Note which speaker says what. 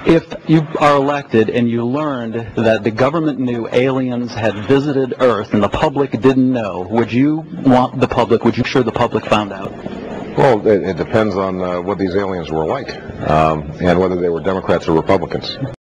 Speaker 1: If you are elected and you learned that the government knew aliens had visited Earth and the public didn't know, would you want the public, would you sure the public found out?
Speaker 2: Well, it depends on what these aliens were like, and whether they were Democrats or Republicans.